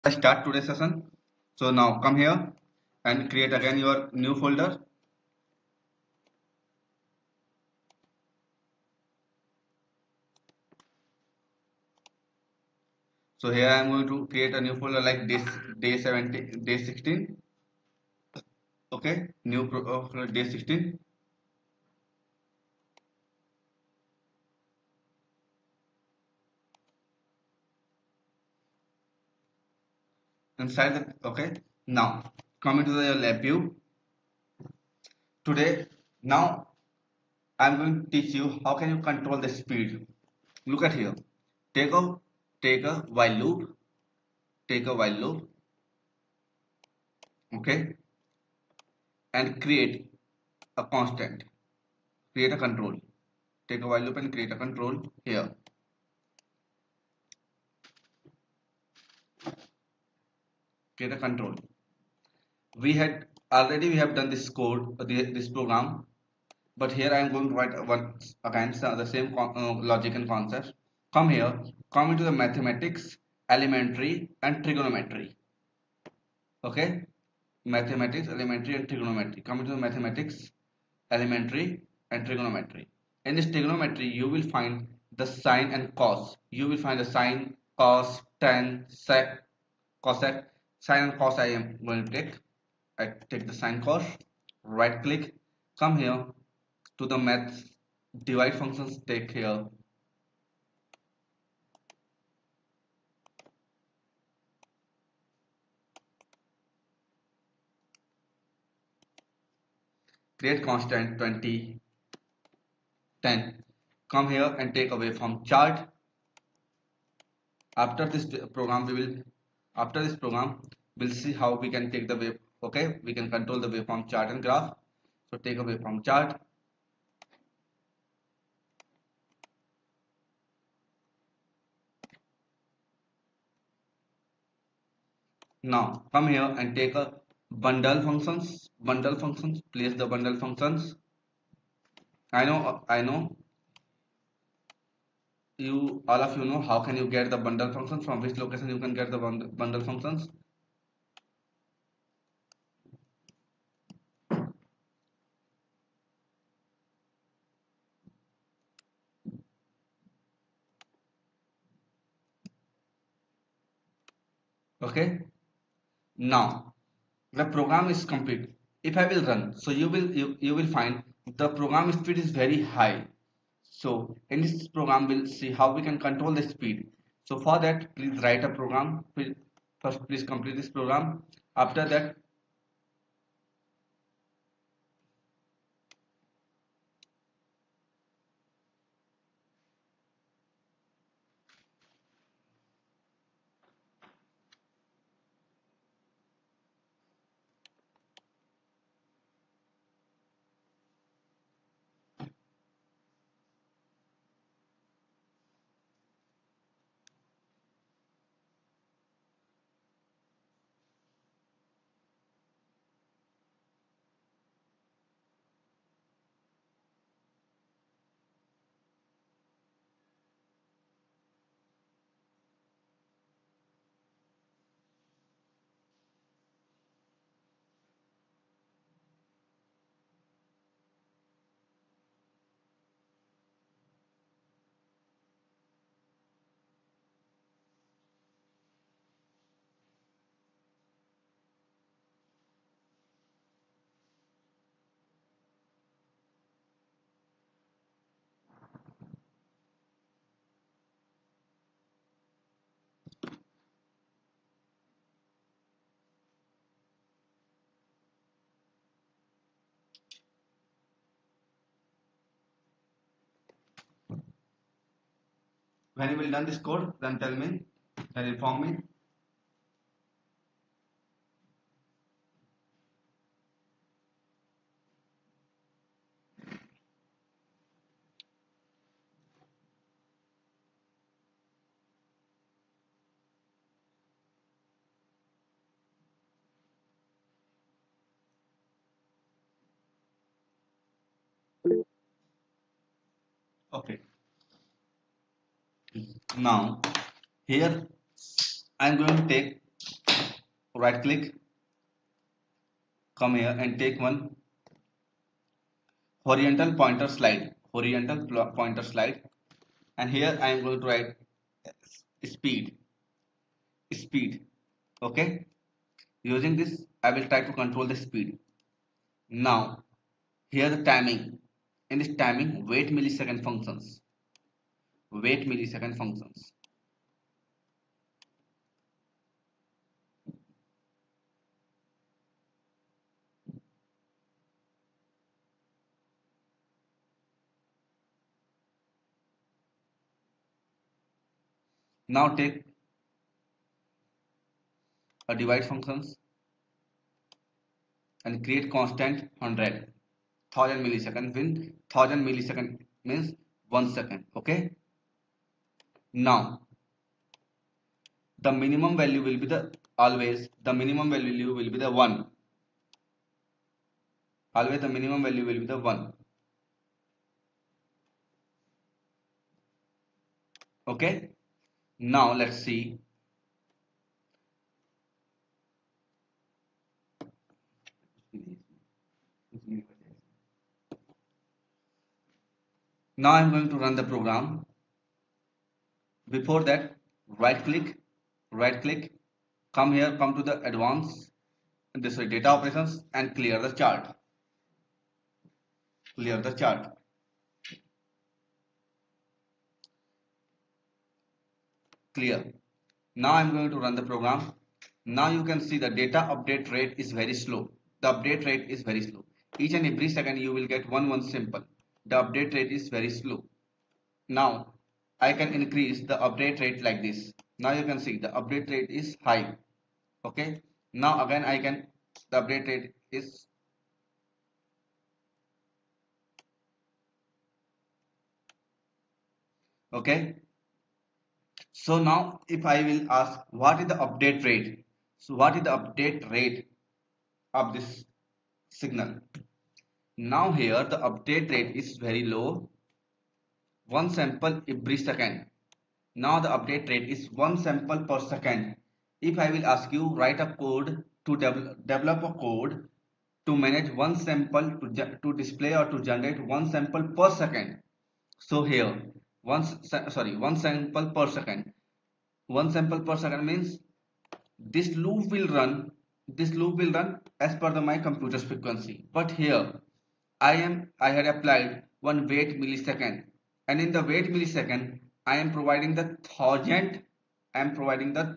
I start today's session. So now come here and create again your new folder. So here I am going to create a new folder like this day 17, day 16. Okay, new day 16. Inside that, okay. Now come into the lab view. Today, now I'm going to teach you how can you control the speed. Look at here. Take a take a while loop. Take a while loop. Okay, and create a constant. Create a control. Take a while loop and create a control here. Create a control. We have done this code, this program, but here I am going to write once again the same logic and concept. Come here, come into the mathematics, elementary and trigonometry. Okay, mathematics, elementary and trigonometry. Come into the mathematics, elementary and trigonometry. In this trigonometry, you will find the sine and cos. You will find the sine, cos, tan, sec, cosec. Sine and cos I am going to take. I take the sine cos, right click, come here to the maths, divide functions, take here. Create constant 20, 10. Come here and take away from chart. After this program, we'll see how we can take the wave. Okay, we can control the waveform chart and graph. So take away from chart. Now come here and take a bundle functions. Bundle functions. Place the bundle functions. I know. You all of you know how can you get the bundle functions, from which location you can get the bundle functions. Okay, now the program is complete. If I will run, so you will find the program speed is very high. So in this program we'll see how we can control the speed. So for that, please write a program. First please complete this program. After that, when you will done this code, then tell me, then inform me. Okay, now here I'm going to take right click, come here and take one horizontal pointer slide, and here I am going to write speed, speed. Okay, using this I will try to control the speed. Now here the timing. In this timing, wait millisecond functions. Now take a divide functions and create constant 100 millisecond. When 1000 millisecond means 1 second. Okay, now the minimum value will be the minimum value will be the 1. Always the minimum value will be the 1. Okay, now let's see. Now I'm going to run the program. Before that, right click, come here, come to the advanced, this is data operations, and clear the chart. Clear the chart. Clear. Now I'm going to run the program. Now you can see the data update rate is very slow. The update rate is very slow. Each and every second you will get one simple. The update rate is very slow. Now I can increase the update rate like this. Now you can see the update rate is high. Okay. Now again I can, the update rate is, okay. So now if I will ask what is the update rate? So what is the update rate of this signal? Now here the update rate is very low, one sample every second. Now the update rate is one sample per second. If I will ask you write a code to develop a code to manage one sample to display or to generate one sample per second. So here one sample per second. One sample per second means this loop will run as per my computer's frequency. But here I had applied one wait millisecond, and in the wait millisecond I am providing the thousand I am providing the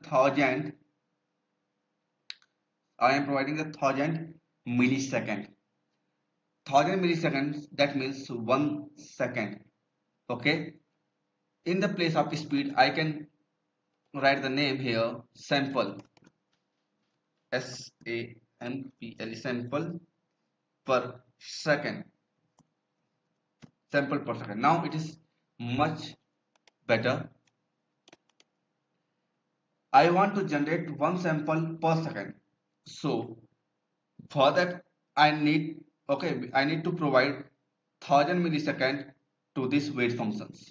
thousand millisecond. 1000 milliseconds, that means 1 second. Okay, in the place of speed I can write the name here, sample, SAMPL, sample per second, sample per second. Now it is much better. I want to generate one sample per second. So for that I need, okay, I need to provide 1000 millisecond to this wait functions.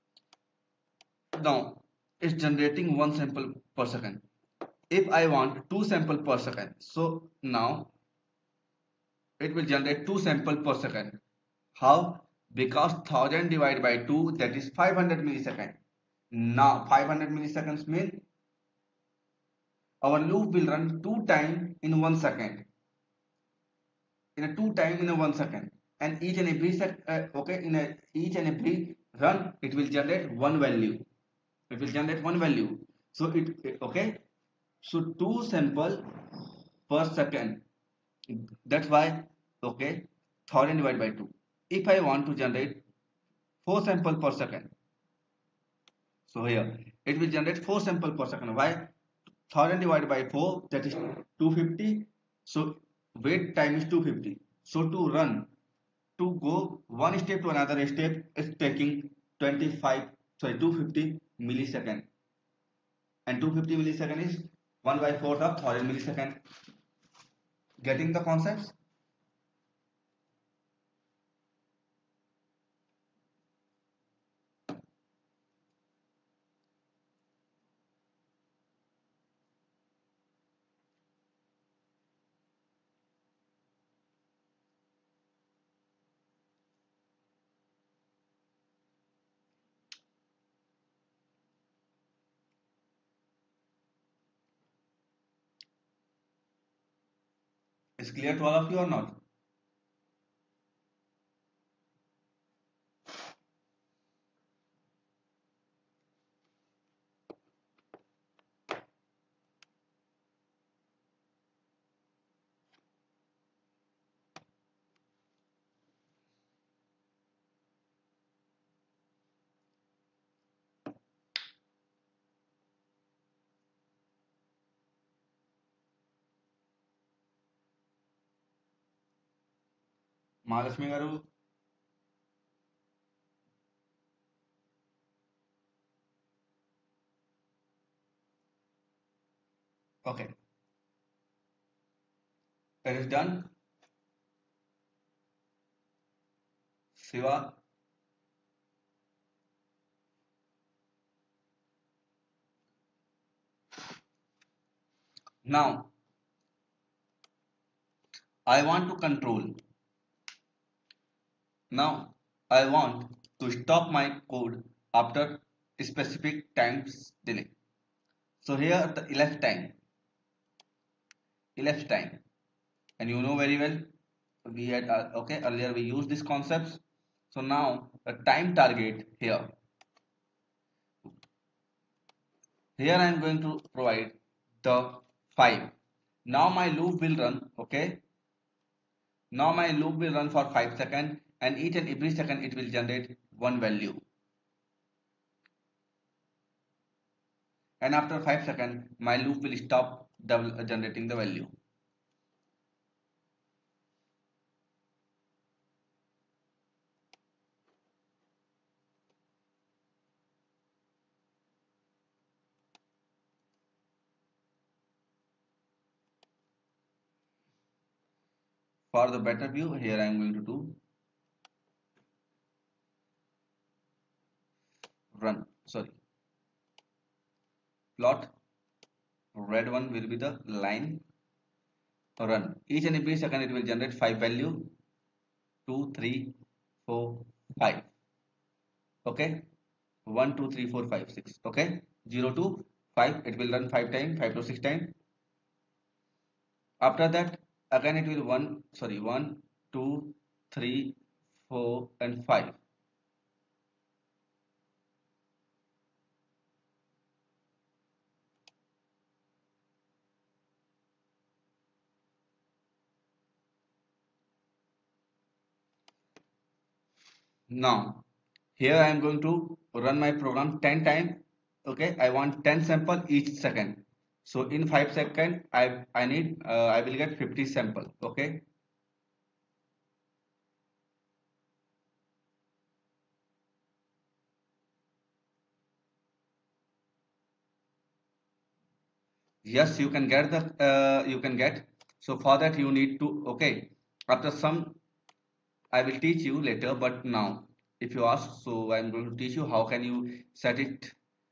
Now it's generating one sample per second. If I want two sample per second, so now it will generate two sample per second. How? Because 1000 divided by 2, that is 500 millisecond. Now 500 milliseconds mean our loop will run two time in 1 second. In a two time in a 1 second, and each and every each and every run it will generate one value. It will generate one value. So okay. So two sample per second. That's why, okay, 1000 divided by 2. If I want to generate 4 sample per second, so here it will generate 4 sample per second. Why? 1000 divided by 4, that is 250. So wait time is 250. So to run, to go one step to another step is taking 250 millisecond, and 250 millisecond is 1 by 4 of 1000 millisecond. Getting the concepts? Is clear to all of you or not? Mahalakshmi garu. Okay, it is done. Siva. Now I want to control. Now I want to stop my code after specific times delay. So here the elapsed time, and you know very well we had okay earlier we used these concepts. So now the time target here. Here I am going to provide the 5. Now my loop will run. Okay. Now my loop will run for 5 seconds, and each and every second it will generate one value. And after 5 seconds, my loop will stop generating the value. For the better view, here I am going to do run. Sorry, plot. Red one will be the line run. Each and every second it will generate 5 value. 2, 3, 4, 5. Okay. 1, 2, 3, 4, 5, 6. Okay. 0 to 5. It will run 5 times. 5 to 6 times. After that, again it will 1, 2, 3, 4, and 5. Now, here I am going to run my program 10 times. Okay, I want 10 sample each second. So in 5 seconds, I will get 50 sample. Okay. Yes, you can get the you can get. So for that you need to okay. After some I will teach you later, but now if you ask, so I'm going to teach you how can you set it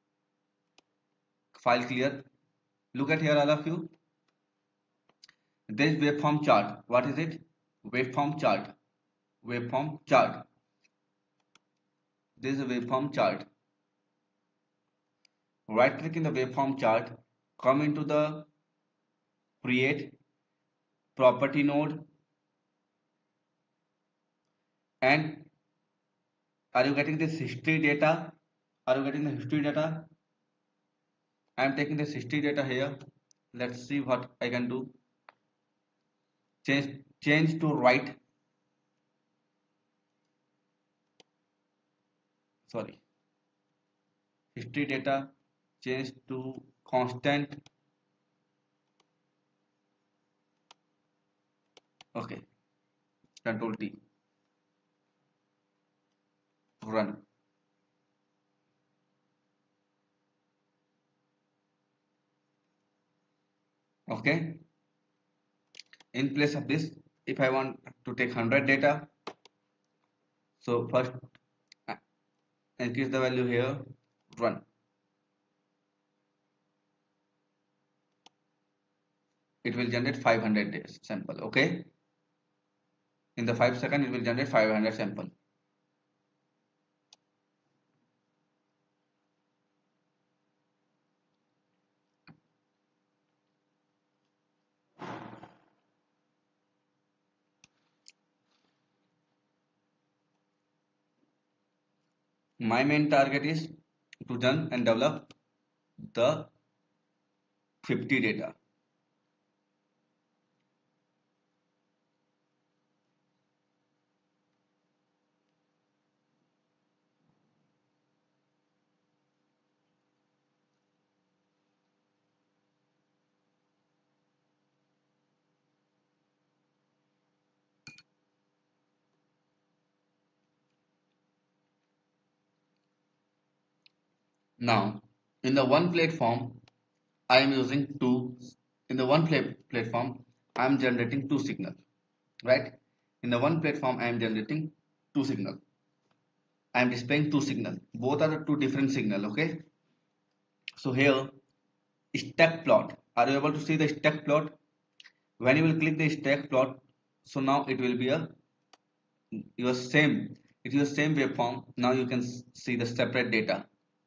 file clear. Look at here all of you. This waveform chart. What is it? Waveform chart. Waveform chart. This is a waveform chart. Right click in the waveform chart, come into the create property node, and are you getting this history data? Are you getting the history data? I am taking this history data here. Let's see what I can do. Change to right. Sorry. History data change to constant. Okay. Control T. Run. Okay. In place of this, if I want to take 100 data, so first increase the value here. Run. It will generate 500 days sample. Okay. In the 5 seconds, it will generate 500 sample. My main target is to run and develop the 50 data. Now, in the one platform, I am using two. In the one platform, I am generating two signal, right? In the one platform, I am generating two signal. I am displaying two signal. Both are the two different signal. Okay. So here, stack plot. Are you able to see the stack plot? When you will click the stack plot, so now it will be a your same. It is the same waveform. Now you can see the separate data.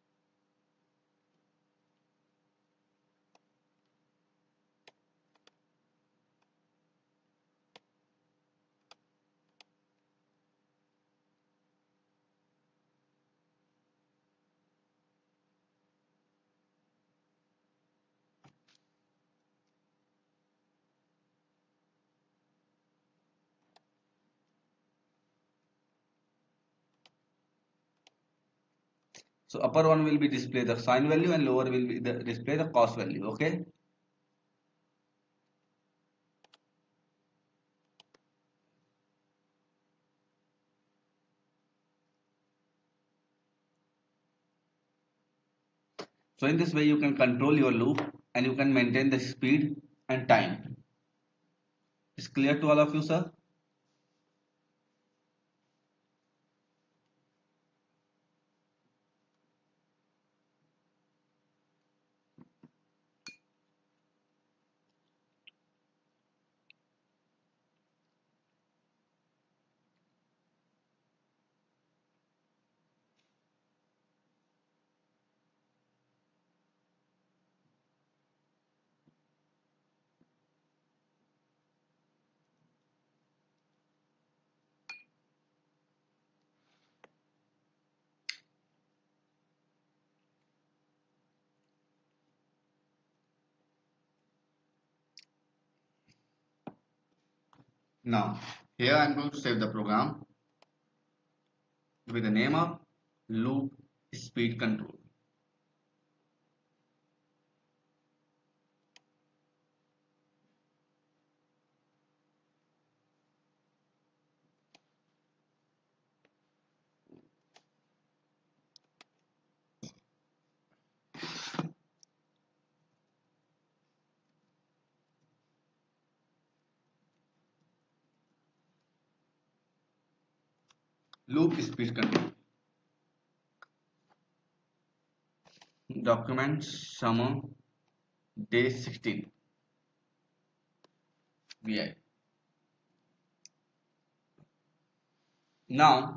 So upper one will be display the sine value and lower will be the display the cos value. Okay. So in this way you can control your loop and you can maintain the speed and time. Is clear to all of you, sir? Now here I am going to save the program with the name of loop speed control. Loop speed control. Document summer day 16 VI. Now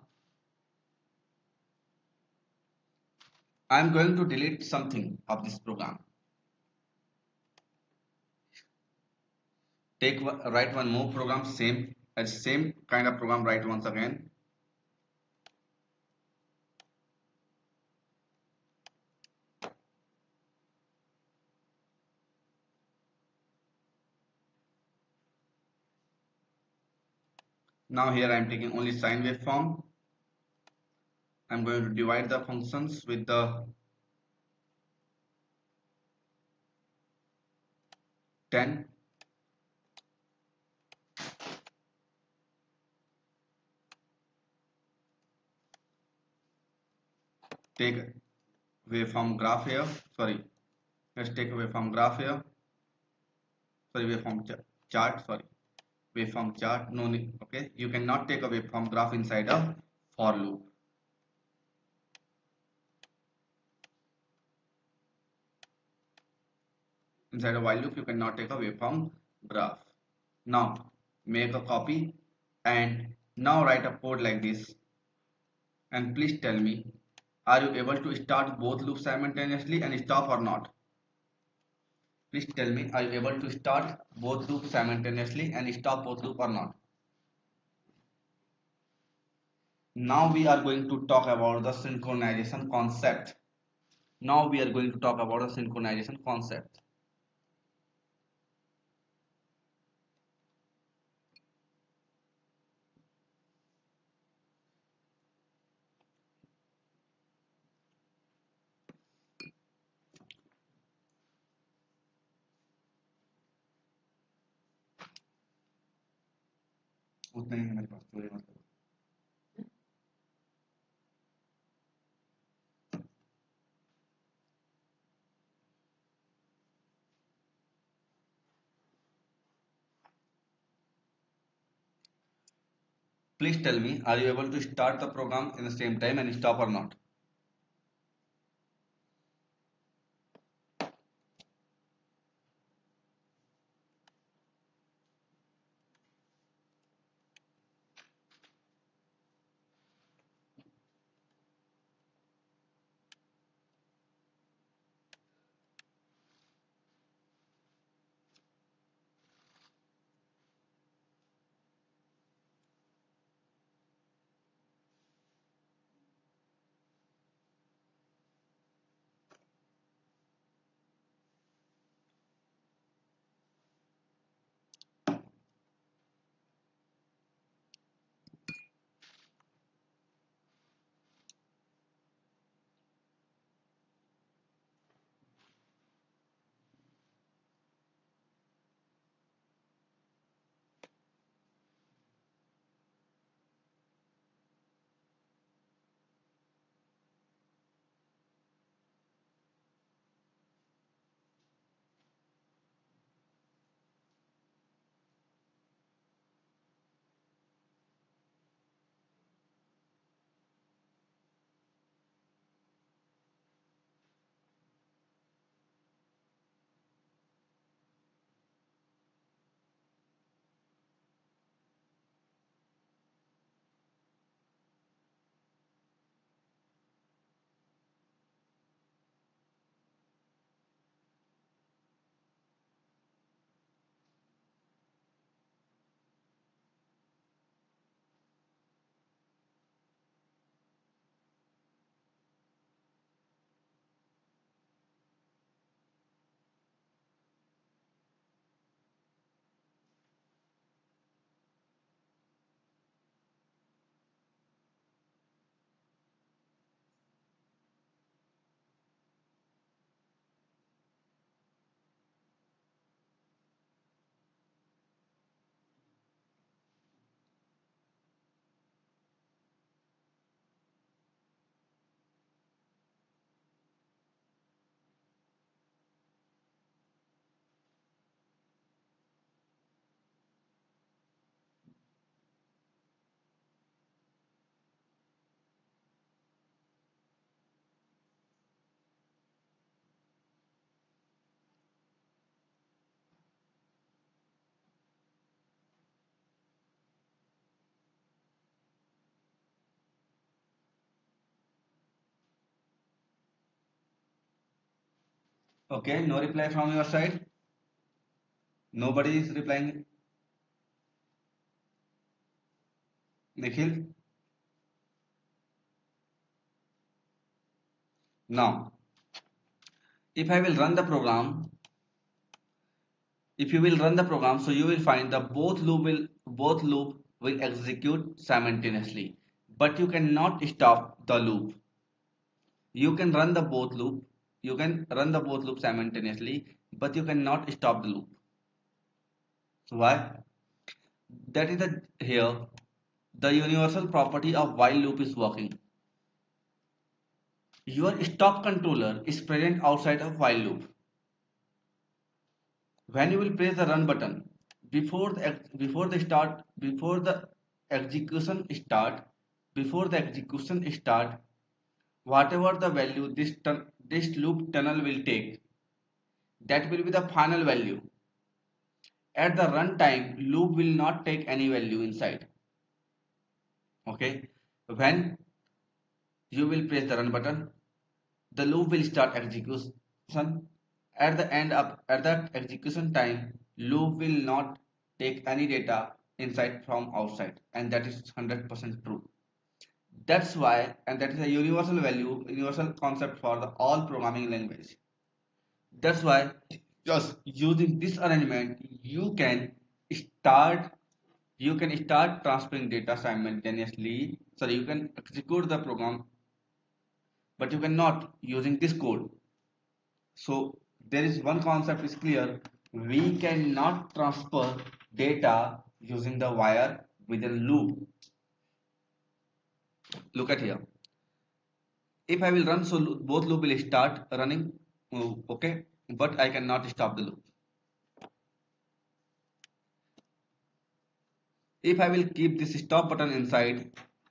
I am going to delete something of this program. Write one more program, same kind of program, write once again. Now here I am taking only sine waveform. I am going to divide the functions with the 10. Take waveform graph here. Sorry, let's take a waveform graph here. Sorry, waveform chart. Sorry, waveform chart. No need. Okay, you cannot take a waveform graph inside a for loop. Inside a while loop, you cannot take a waveform graph. Now make a copy and now write a code like this. And please tell me, are you able to start both loops simultaneously and stop or not? Please tell me, are you able to start both loops simultaneously and stop both loop or not? Now we are going to talk about the synchronization concept. Now we are going to talk about the synchronization concept. उतना ही है मेरे पास, चोरी मत करो। Please tell me, are you able to start the program in the same time and stop or not? Okay, no reply from your side. Nobody is replying. Nikhil. Now, if I will run the program, if you will run the program, so you will find the both loop will execute simultaneously, but you cannot stop the loop. You can run the both loop. You can run the both loop simultaneously, but you cannot stop the loop. So why? That is the here the universal property of while loop is working. Your stop controller is present outside of while loop. When you will press the run button before the execution start before the execution start, whatever the value this loop tunnel will take, that will be the final value. At the runtime, loop will not take any value inside. Okay, when you will press the run button, the loop will start execution. At the execution time, loop will not take any data inside from outside, and that is 100% true. That's why, and that is a universal value, universal concept for the all programming language. That's why just using this arrangement, start you can start transferring data simultaneously. Sorry, you can execute the program, but you cannot using this code. So there is one concept is clear. We cannot transfer data using the wire within loop. Look at here. If I will run, so both loop will start running. Okay, but I cannot stop the loop. If I will keep this stop button inside,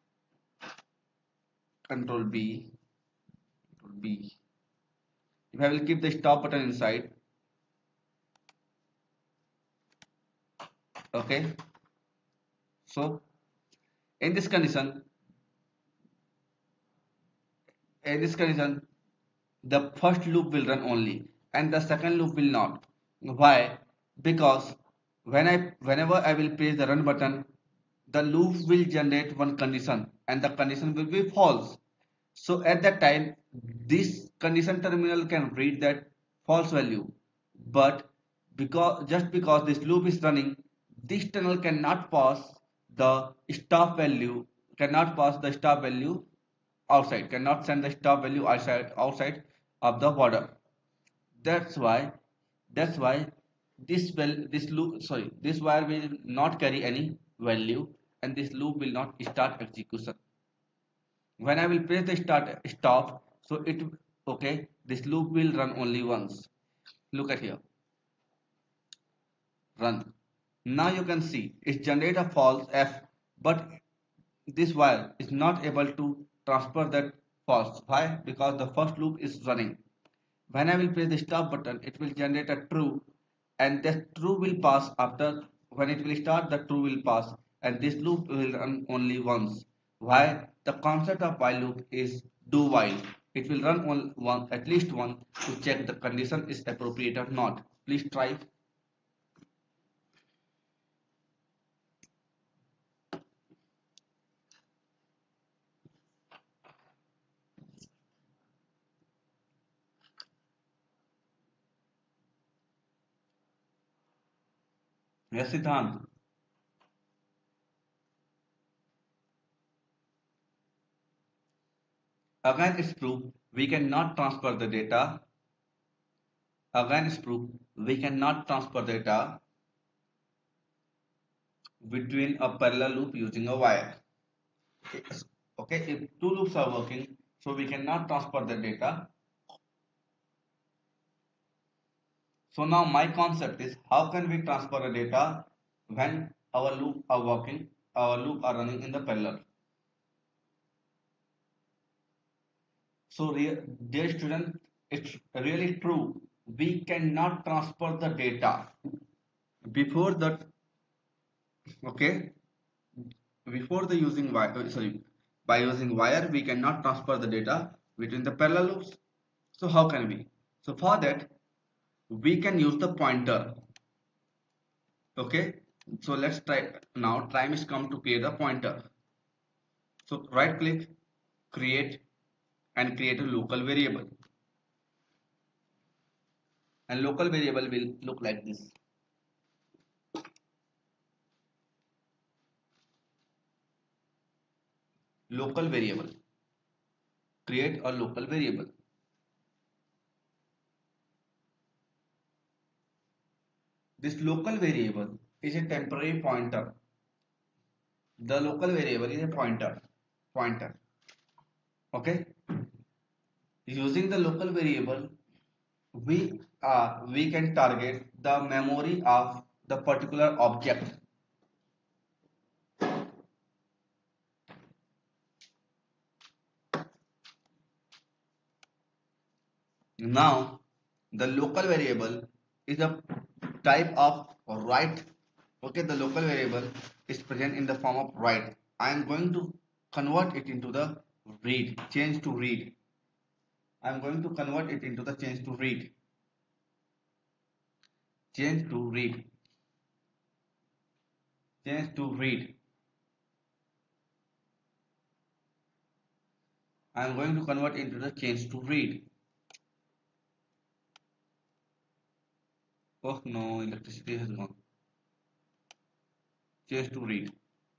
control B, control B. If I will keep the stop button inside, okay. So in this condition, in this condition, the first loop will run only, and the second loop will not. Why? Because whenever I will press the run button, the loop will generate one condition, and the condition will be false. So at that time, this condition terminal can read that false value, but because this loop is running, this tunnel cannot pass the stop value, cannot pass the stop value outside, cannot send the stop value outside of the border. That's why this loop, sorry, this wire will not carry any value, and this loop will not start execution. When I will press the stop, so it, okay, this loop will run only once. Look at here, run. Now you can see it generate a false F, but this wire is not able to transfer that false. Why? Because the first loop is running. When I will press the stop button, it will generate a true, and that true will pass after, when it will start, the true will pass, and this loop will run only once. Why? The concept of while loop is do while. It will run at least one to check the condition is appropriate or not. Please try. Yes, Siddhant. Again, it's true. We cannot transfer the data. Again, it's true. We cannot transfer data between a parallel loop using a wire. Okay, if two loops are working, so we cannot transfer the data. So now my concept is, how can we transfer the data when our loop are working, our loop are running in the parallel. So dear student, it's really true. We cannot transfer the data before that. Okay, before the using wire, sorry, by using wire we cannot transfer the data between the parallel loops. So how can we? So for that we can use the pointer. Okay, so let's try now. Time is come to create a pointer. So right click, create, and create a local variable, and local variable will look like this. Local variable, create a local variable. This local variable is a temporary pointer. The local variable is a pointer. Okay, using the local variable, we can target the memory of the particular object. Now the local variable is a type of write. Okay, the local variable is present in the form of write. I am going to convert it into the read, change to read. I am going to convert it into the change to read, change to read, change to read. I am going to convert into the change to read. Oh no, electricity has gone. Change to read.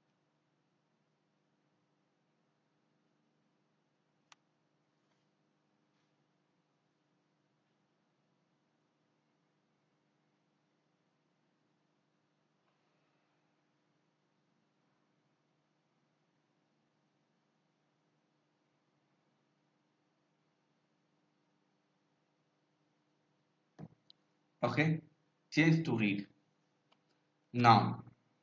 Okay, change to read. Now,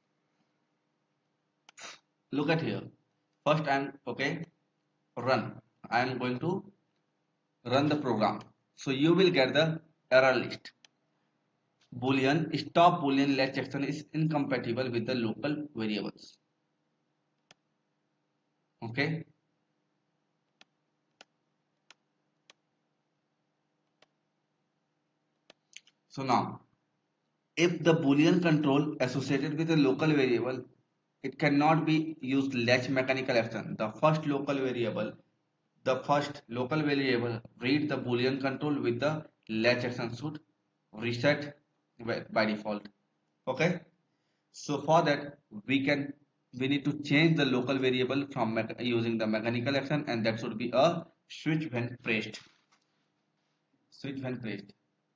look at here. First, I'm okay. Run. I am going to run the program. So you will get the error list. Boolean stop Boolean let checksum is incompatible with the local variables. Okay. So now, if the Boolean control associated with a local variable, it cannot be used latch mechanical action. The first local variable read the Boolean control with the latch action should reset by default. Okay. So for that we need to change the local variable from using the mechanical action, and that should be a switch when pressed. Switch when pressed.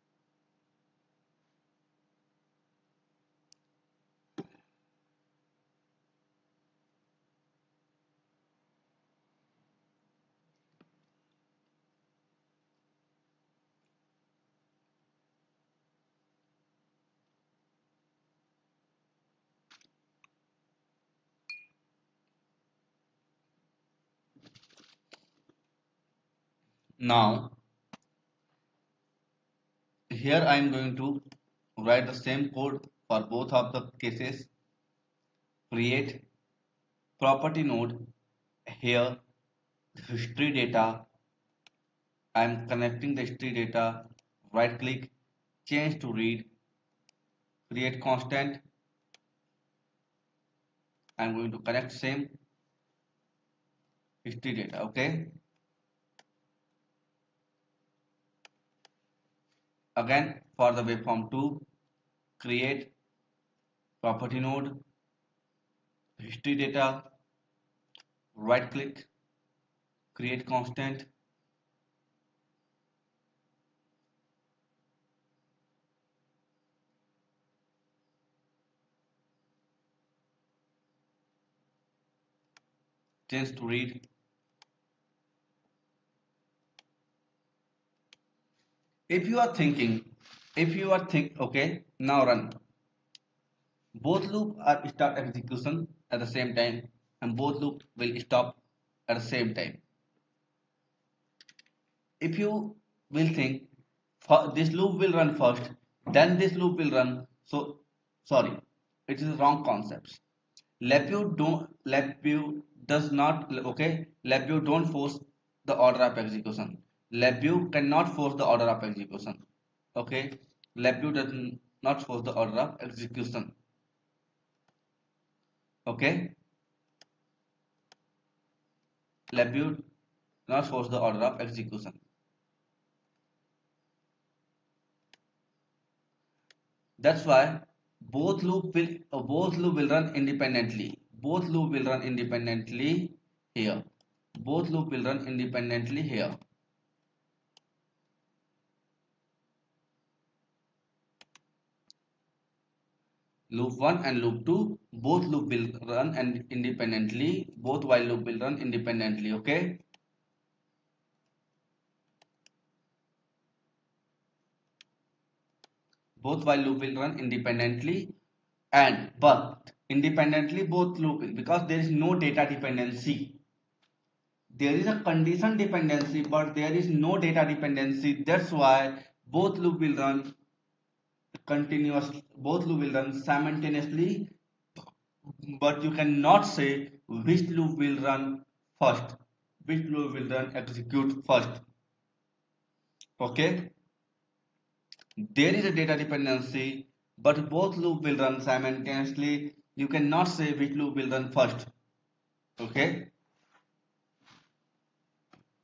Now here I am going to write the same code for both of the cases. Create property node. Here history data. I am connecting the history data. Right click, change to read. Create constant. I am going to connect same history data. Okay. Again for the waveform 2, create property node, history data, right click, create constant, change to read. If you are think okay, now run. Both loop are start execution at the same time, and both loop will stop at the same time. If you will think this loop will run first, then this loop will run. So sorry, it is wrong concepts. LabVIEW does not okay. LabVIEW don't force the order of execution. LabVIEW cannot force the order of execution. Okay, LabVIEW does not force the order of execution. Okay, LabVIEW not force the order of execution. That's why both loop will run independently. Both loop will run independently here. Both loop will run independently here. Loop 1 and loop 2, both loop will run and independently. Both while loop will run independently. Okay. Both while loop will run independently, and but independently both loop will, because there is no data dependency. There is a condition dependency, but there is no data dependency. That's why both loop will run continuously. Both loop will run simultaneously, but you cannot say which loop will run first, which loop will run execute first. Okay, there is a data dependency, but both loop will run simultaneously. You cannot say which loop will run first. Okay,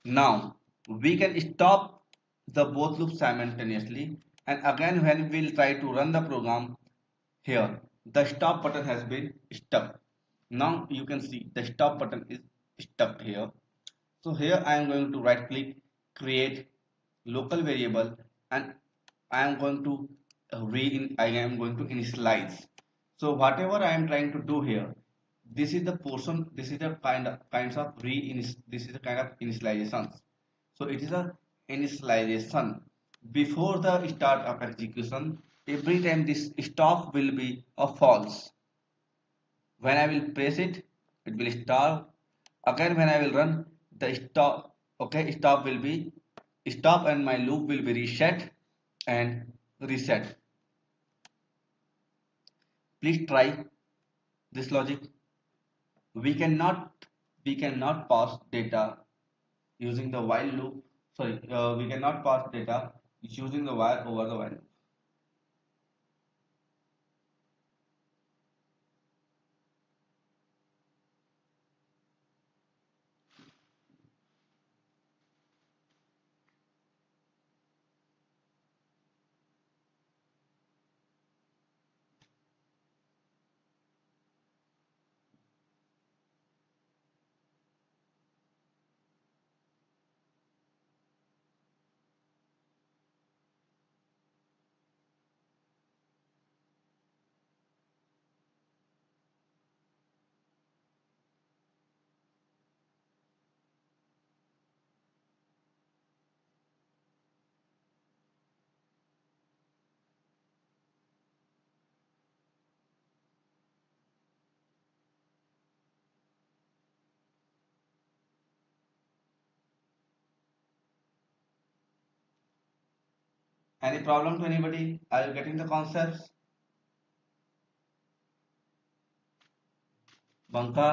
Now we can stop the both loops simultaneously, and again when we'll try to run the program here, the stop button has been stuck. Now you can see the stop button is stuck here. So here I am going to right click, create local variable, and I am going to I am going to initialize. So whatever I am trying to do here, this is the portion, this is the kinds of this is the kind of initializations. So it is a initialization. Before the start of execution, every time this stop will be a false. When I will press it, it will start. Again, when I will run, the stop, okay, stop will be stop, and my loop will be reset and reset. Please try this logic. We cannot we cannot pass data using the while loop. Sorry, we cannot pass data using the while over the while. Any problem to anybody? Are you getting the concepts? Banka,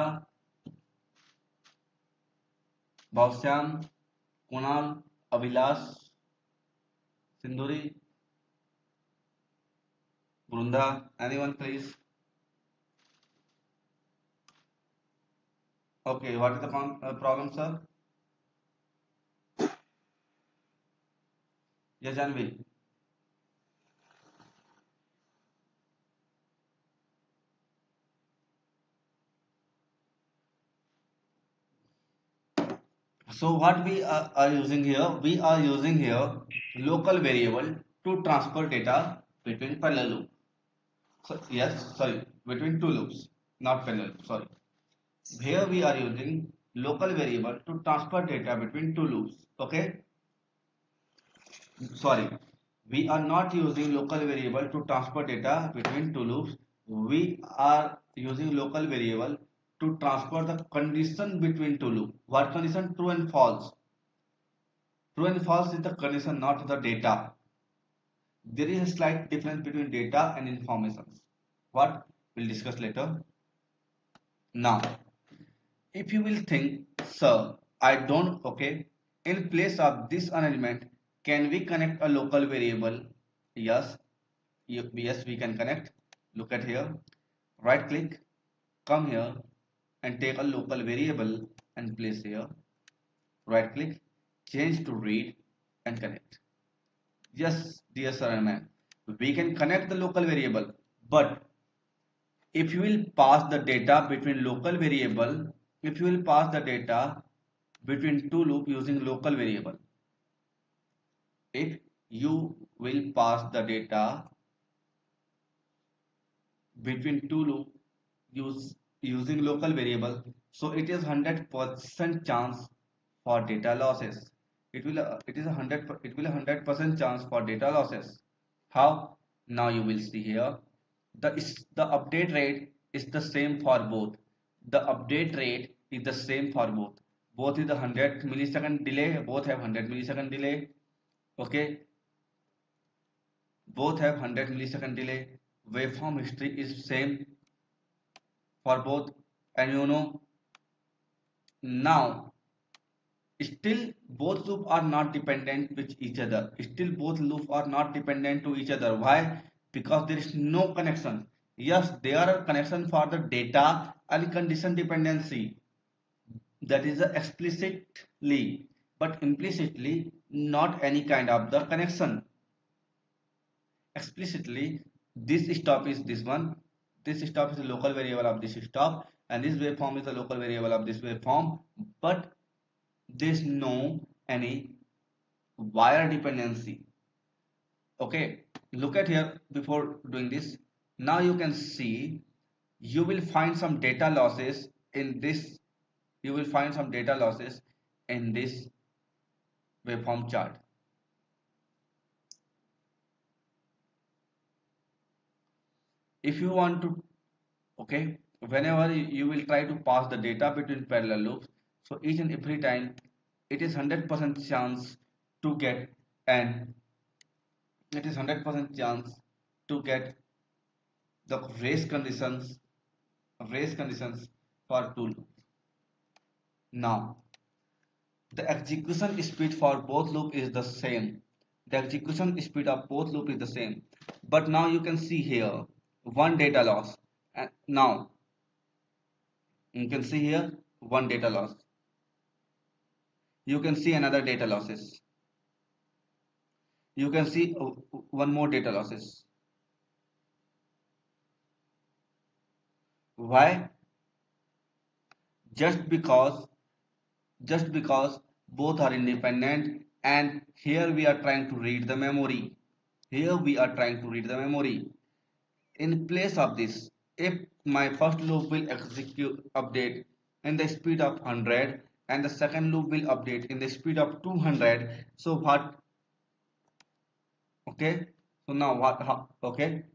Bausyam, Kunal, Avilas, Sinduri, Brunda, anyone please? Okay, what is the problem, sir? Yes, Janvi. So what we are using here? We are using here local variable to transfer data between parallel loop. So yes, sorry, between two loops, not parallel loop, sorry. Here we are using local variable to transfer data between two loops. Okay, sorry, we are not using local variable to transfer data between two loops. We are using local variable to transfer the condition between two loops. What condition? True and false. True and false is the condition, not the data. There is a slight difference between data and information. What we'll discuss later. Now, if you will think, sir, I don't, okay, in place of this element, can we connect a local variable? Yes, yes, we can connect. Look at here, right click, come here and take a local variable and place here. Right click, change to read and connect. Yes, dear sir and ma'am, we can connect the local variable, but if you will pass the data between local variable, if you will pass the data between two loop using local variable, if you will pass the data between two loop using local variable, so it is 100% chance for data losses. It is a 100% chance for data losses. How? Now you will see here. The update rate is the same for both. The update rate is the same for both. Both is the 100 millisecond delay. Both have 100 millisecond delay. Okay. Both have 100 millisecond delay. Waveform history is same for both. And you know, now still both loops are not dependent with each other. Still both loops are not dependent to each other. Why? Because there is no connection. Yes, there are connection for the data and condition dependency. That is explicitly. but implicitly not any kind of the connection. Explicitly, this stop is this one. This stop is the local variable of this stop, and this waveform is the local variable of this waveform. But there's no any wire dependency. Okay, look at here before doing this. Now you can see you will find some data losses in this. You will find some data losses in this waveform chart. If you want to, okay, whenever you will try to pass the data between parallel loops, so each and every time it is 100% chance to get an it is 100% chance to get the race conditions for two loops. Now the execution speed for both loop is the same. The execution speed of both loop is the same. But now you can see here one data loss. And now you can see here one data loss. You can see another data losses. You can see one more data losses. Why? Just because just because both are independent, and here we are trying to read the memory. Here we are trying to read the memory. In place of this, if my first loop will execute update in the speed of 100 and the second loop will update in the speed of 200, so what? Okay, so now what? Okay,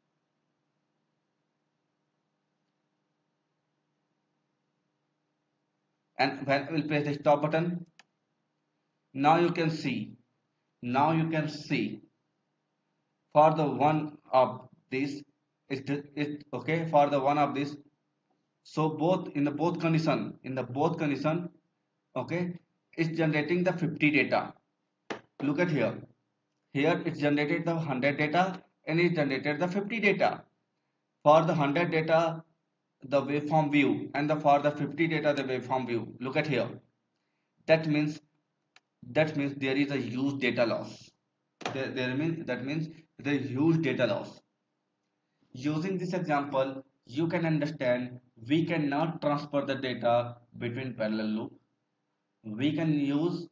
and when we'll press the stop button, now you can see. Now you can see for the one of this, it okay for the one of this. So both in the both condition, okay, it's generating the 50 data. Look at here. Here it generated the 100 data and it generated the 50 data. For the 100 data, the waveform view, and for the 50 data, the waveform view. Look at here. That means there is a huge data loss. That means there is huge data loss. Using this example, you can understand we cannot transfer the data between parallel loop. We can use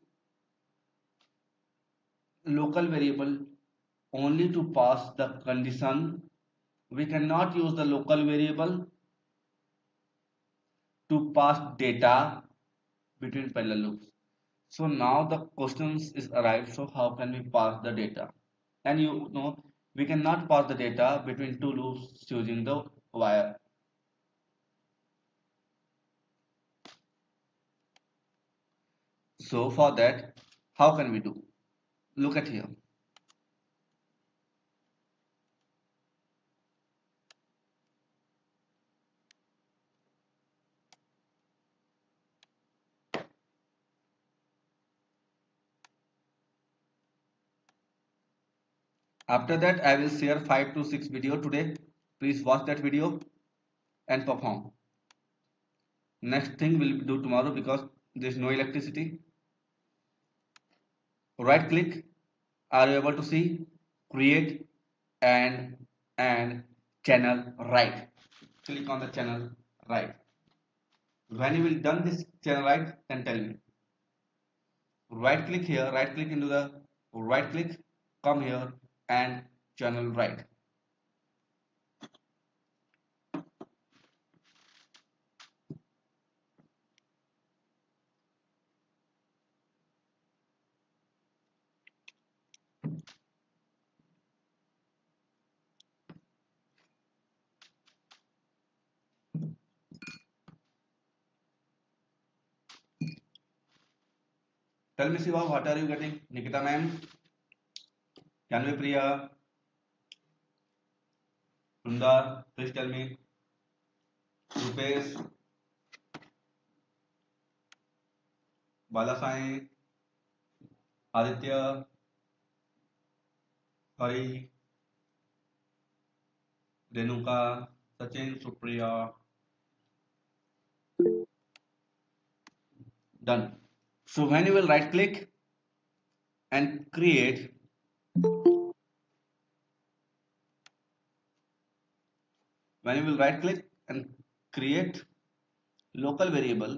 local variable only to pass the condition. We cannot use the local variable to pass data between parallel loops. So now the questions is arrived. So how can we pass the data? And you know we cannot pass the data between two loops using the wire. So for that, how can we do? Look at here. After that, I will share 5 to 6 video today. Please watch that video and perform. Next thing we'll do tomorrow because there's no electricity. Right click. Are you able to see? Create and channel right. Click on the channel right. When you will done this channel right, then tell me. Right click here. Right click into the right click. Come here and channel right. Tell me, Siva, what are you getting? Nikita ma'am, Janvi Priya, Sundar, please tell me. Rupesh, Balasai, Aditya, Hari, Renuka, Sachin, Supriya. Done. So when you will right click and create, when you will right click and create local variable,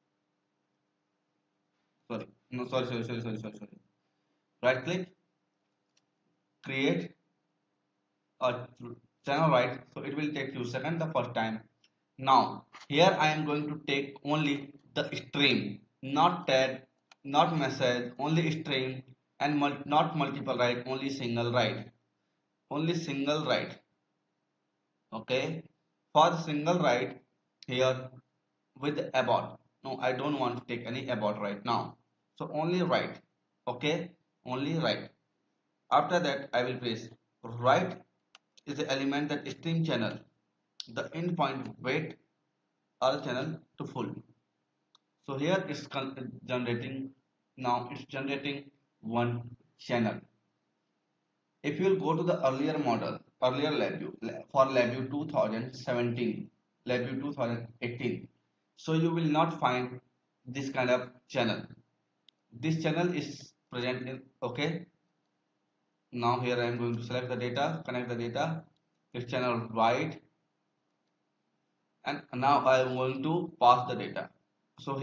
sorry, no, sorry. Right click, create a channel, right? So it will take few seconds the first time. Now here I am going to take only the stream, not tag, not message, only stream, and not multiple write, only single write, only single write. Okay, for the single write here with abort. No, I don't want to take any abort right now. So only write. Okay, only write. After that, I will press write is the element that stream channel. The endpoint wait our channel to full. So here it's generating, now it's generating one channel. If you will go to the earlier model, earlier LabVIEW, for LabVIEW 2017, LabVIEW 2018, so you will not find this kind of channel. This channel is present in, okay. Now here I am going to select the data, connect the data, it's channel write, and now I am going to pass the data. So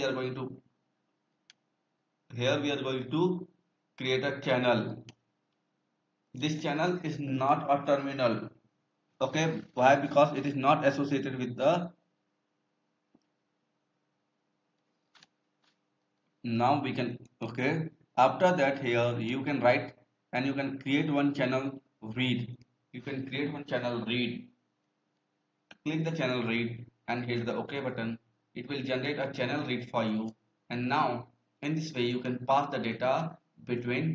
here we are going to create a channel. This channel is not a terminal. Okay, why? Because it is not associated with the, now we can, okay, after that here you can write and you can create one channel read. You can create one channel read. Click the channel read and hit the OK button. It will generate a channel read for you, and now in this way you can pass the data between,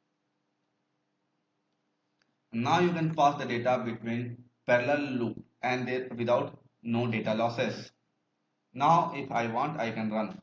now you can pass the data between parallel loop and there without no data losses. Now if I want, I can run.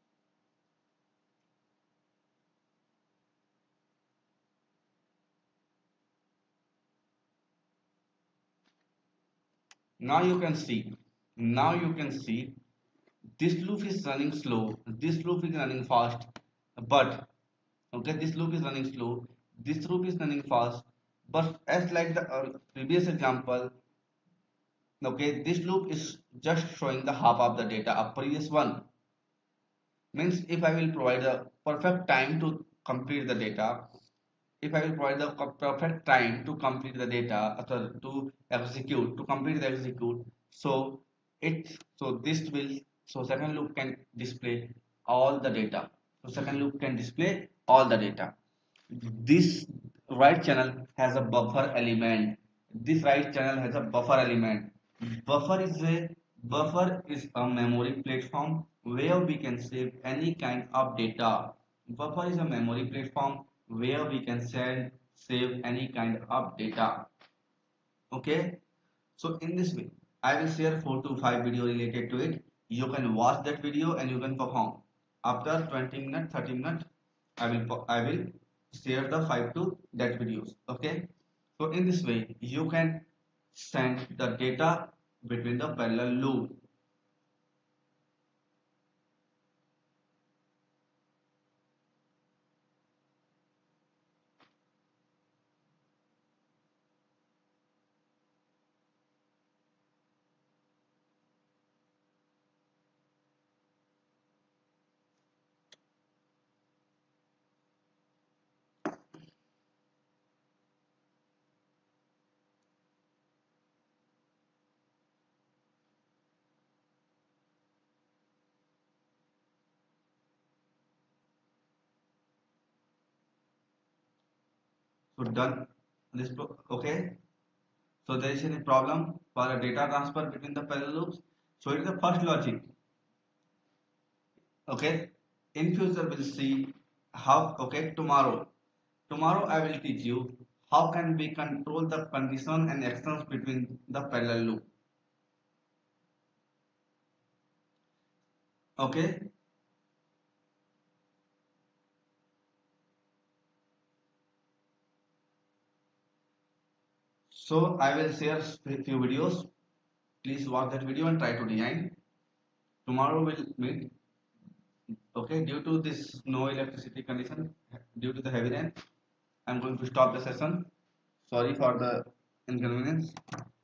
Now you can see, now you can see this loop is running slow, this loop is running fast, but okay, this loop is running slow, this loop is running fast, but as like the previous example, okay, this loop is just showing the half of the data of previous one. Means if I will provide the perfect time to complete the data, if I will provide the perfect time to complete the data, to execute, to complete the execute, so it, so this will, so second loop can display all the data. So second loop can display all the data. This write channel has a buffer element. This write channel has a buffer element. Buffer is a, buffer is a memory platform where we can save any kind of data. Buffer is a memory platform where we can save any kind of data. Okay, so in this way I will share 4 to 5 video related to it. You can watch that video and you can perform. After 20 minutes, 30 minutes, I will share the 5 to that videos. Okay, so in this way you can send the data between the parallel loop. So done this, okay. So there is any problem for a data transfer between the parallel loops. So it is the first logic. Okay, in future we'll see how, okay, tomorrow I will teach you how can we control the condition and actions between the parallel loop. Okay, so I will share few videos. Please watch that video and try to design. Tomorrow we'll meet. Okay, due to this no electricity condition, due to the heavy rain, I'm going to stop the session. Sorry for the inconvenience.